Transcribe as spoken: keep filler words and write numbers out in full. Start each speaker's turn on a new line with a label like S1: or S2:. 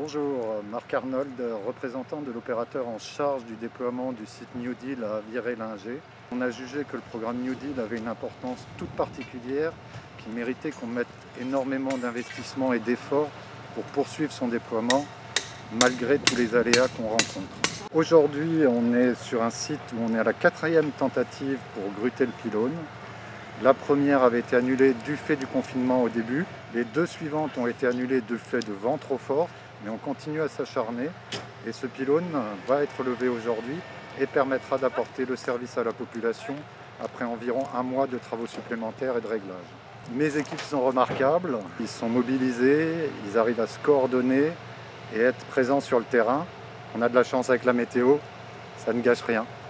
S1: Bonjour, Marc Arnold, représentant de l'opérateur en charge du déploiement du site New Deal à Viré-Linger. On a jugé que le programme New Deal avait une importance toute particulière qui méritait qu'on mette énormément d'investissements et d'efforts pour poursuivre son déploiement malgré tous les aléas qu'on rencontre. Aujourd'hui, on est sur un site où on est à la quatrième tentative pour gruter le pylône. La première avait été annulée du fait du confinement au début. Les deux suivantes ont été annulées du fait de vent trop fort, mais on continue à s'acharner et ce pylône va être levé aujourd'hui et permettra d'apporter le service à la population après environ un mois de travaux supplémentaires et de réglage. Mes équipes sont remarquables, ils sont mobilisés, ils arrivent à se coordonner et être présents sur le terrain. On a de la chance avec la météo, ça ne gâche rien.